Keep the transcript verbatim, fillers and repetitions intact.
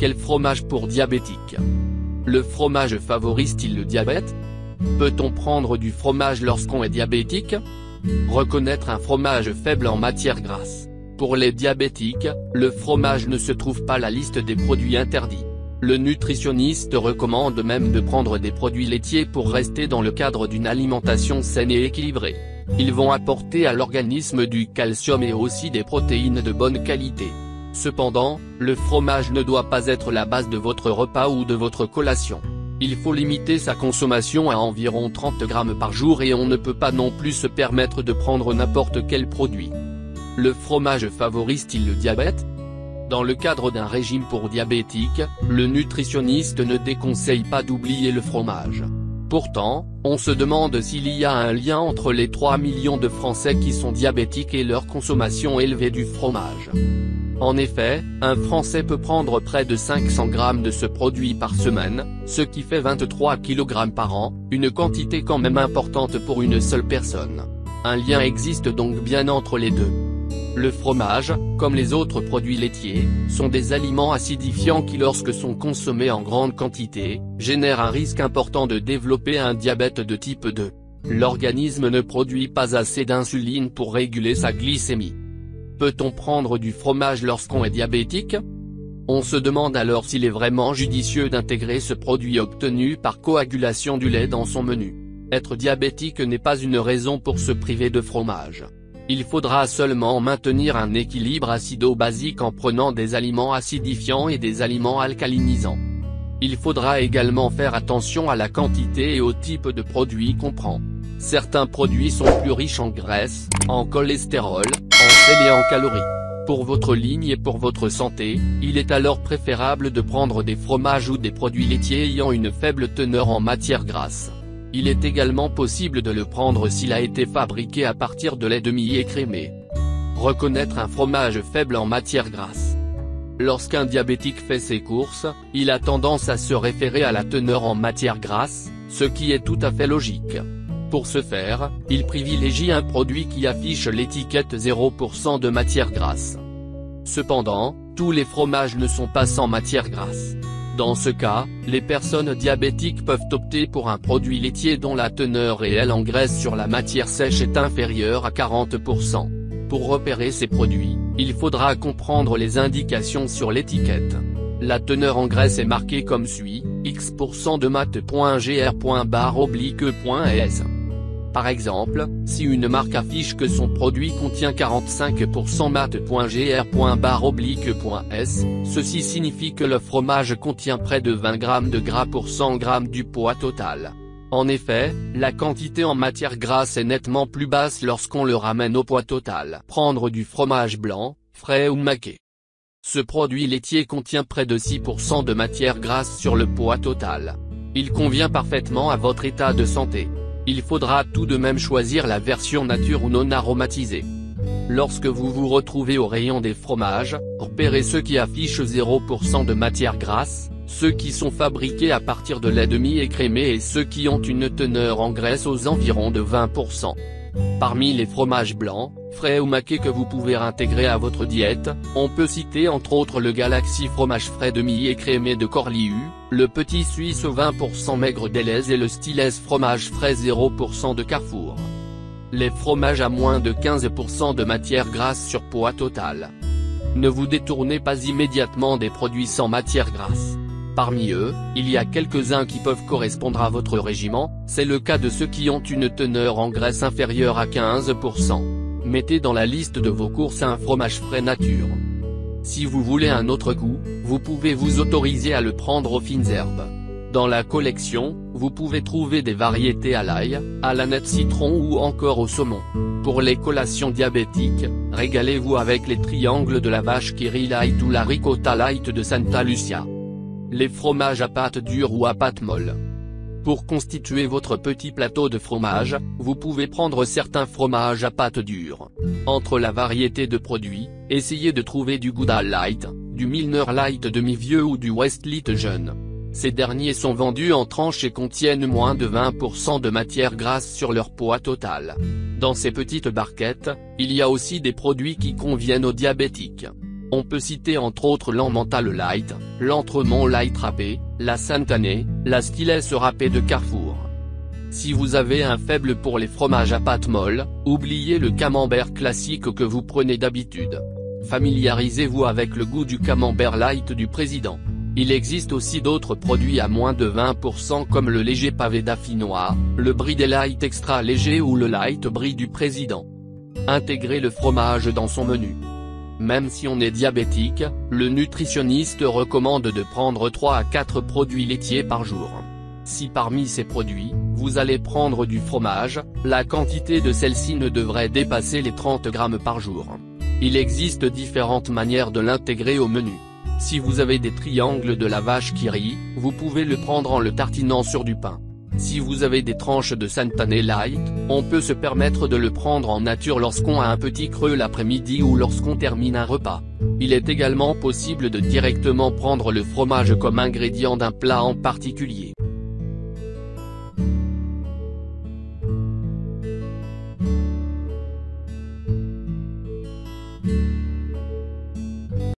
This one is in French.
Quel fromage pour diabétiques? Le fromage favorise-t-il le diabète? Peut-on prendre du fromage lorsqu'on est diabétique? Reconnaître un fromage faible en matière grasse. Pour les diabétiques, le fromage ne se trouve pas la liste des produits interdits. Le nutritionniste recommande même de prendre des produits laitiers pour rester dans le cadre d'une alimentation saine et équilibrée. Ils vont apporter à l'organisme du calcium et aussi des protéines de bonne qualité. Cependant, le fromage ne doit pas être la base de votre repas ou de votre collation. Il faut limiter sa consommation à environ trente grammes par jour et on ne peut pas non plus se permettre de prendre n'importe quel produit. Le fromage favorise-t-il le diabète? Dans le cadre d'un régime pour diabétiques, le nutritionniste ne déconseille pas d'oublier le fromage. Pourtant, on se demande s'il y a un lien entre les trois millions de Français qui sont diabétiques et leur consommation élevée du fromage. En effet, un Français peut prendre près de cinq cents grammes de ce produit par semaine, ce qui fait vingt-trois kilogrammes par an, une quantité quand même importante pour une seule personne. Un lien existe donc bien entre les deux. Le fromage, comme les autres produits laitiers, sont des aliments acidifiants qui lorsque sont consommés en grande quantité, génèrent un risque important de développer un diabète de type deux. L'organisme ne produit pas assez d'insuline pour réguler sa glycémie. Peut-on prendre du fromage lorsqu'on est diabétique? On se demande alors s'il est vraiment judicieux d'intégrer ce produit obtenu par coagulation du lait dans son menu. Être diabétique n'est pas une raison pour se priver de fromage. Il faudra seulement maintenir un équilibre acido-basique en prenant des aliments acidifiants et des aliments alcalinisants. Il faudra également faire attention à la quantité et au type de produit qu'on prend. Certains produits sont plus riches en graisse, en cholestérol, en sel et en calories. Pour votre ligne et pour votre santé, il est alors préférable de prendre des fromages ou des produits laitiers ayant une faible teneur en matière grasse. Il est également possible de le prendre s'il a été fabriqué à partir de lait demi-écrémé. Reconnaître un fromage faible en matière grasse. Lorsqu'un diabétique fait ses courses, il a tendance à se référer à la teneur en matière grasse, ce qui est tout à fait logique. Pour ce faire, il privilégie un produit qui affiche l'étiquette zéro pour cent de matière grasse. Cependant, tous les fromages ne sont pas sans matière grasse. Dans ce cas, les personnes diabétiques peuvent opter pour un produit laitier dont la teneur réelle en graisse sur la matière sèche est inférieure à quarante pour cent. Pour repérer ces produits, il faudra comprendre les indications sur l'étiquette. La teneur en graisse est marquée comme suit, X pour cent de mat.gr. oblique.s. Par exemple, si une marque affiche que son produit contient quarante-cinq pour cent mat.gr.s, ceci signifie que le fromage contient près de vingt grammes de gras pour cent grammes du poids total. En effet, la quantité en matière grasse est nettement plus basse lorsqu'on le ramène au poids total. Prendre du fromage blanc, frais ou maqué. Ce produit laitier contient près de six pour cent de matière grasse sur le poids total. Il convient parfaitement à votre état de santé. Il faudra tout de même choisir la version nature ou non aromatisée. Lorsque vous vous retrouvez au rayon des fromages, repérez ceux qui affichent zéro pour cent de matière grasse, ceux qui sont fabriqués à partir de lait demi-écrémé et ceux qui ont une teneur en graisse aux environs de vingt pour cent. Parmi les fromages blancs, frais ou maqués que vous pouvez intégrer à votre diète, on peut citer entre autres le Galaxy fromage frais demi-écrémé de Corlieu, le Petit Suisse vingt pour cent maigre d'Elez et le Stilez fromage frais zéro pour cent de Carrefour. Les fromages à moins de quinze pour cent de matière grasse sur poids total. Ne vous détournez pas immédiatement des produits sans matière grasse. Parmi eux, il y a quelques-uns qui peuvent correspondre à votre régime, c'est le cas de ceux qui ont une teneur en graisse inférieure à quinze pour cent. Mettez dans la liste de vos courses un fromage frais nature. Si vous voulez un autre goût, vous pouvez vous autoriser à le prendre aux fines herbes. Dans la collection, vous pouvez trouver des variétés à l'ail, à l'aneth citron ou encore au saumon. Pour les collations diabétiques, régalez-vous avec les triangles de la vache Kiri Light ou la ricotta light de Santa Lucia. Les fromages à pâte dure ou à pâte molle. Pour constituer votre petit plateau de fromage, vous pouvez prendre certains fromages à pâte dure. Entre la variété de produits, essayez de trouver du Gouda Light, du Milner Light demi-vieux ou du Westlight jeune. Ces derniers sont vendus en tranches et contiennent moins de vingt pour cent de matière grasse sur leur poids total. Dans ces petites barquettes, il y a aussi des produits qui conviennent aux diabétiques. On peut citer entre autres l'Emmental Light, l'Entremont Light râpé, la Sainte-Année, la Skillet râpée de Carrefour. Si vous avez un faible pour les fromages à pâte molle, oubliez le camembert classique que vous prenez d'habitude. Familiarisez-vous avec le goût du camembert light du Président. Il existe aussi d'autres produits à moins de vingt pour cent comme le léger pavé d'affinois, le brie des light extra léger ou le light brie du Président. Intégrez le fromage dans son menu. Même si on est diabétique, le nutritionniste recommande de prendre trois à quatre produits laitiers par jour. Si parmi ces produits, vous allez prendre du fromage, la quantité de celle-ci ne devrait dépasser les trente grammes par jour. Il existe différentes manières de l'intégrer au menu. Si vous avez des triangles de la vache qui rit, vous pouvez le prendre en le tartinant sur du pain. Si vous avez des tranches de Sainte-Année Light, on peut se permettre de le prendre en nature lorsqu'on a un petit creux l'après-midi ou lorsqu'on termine un repas. Il est également possible de directement prendre le fromage comme ingrédient d'un plat en particulier.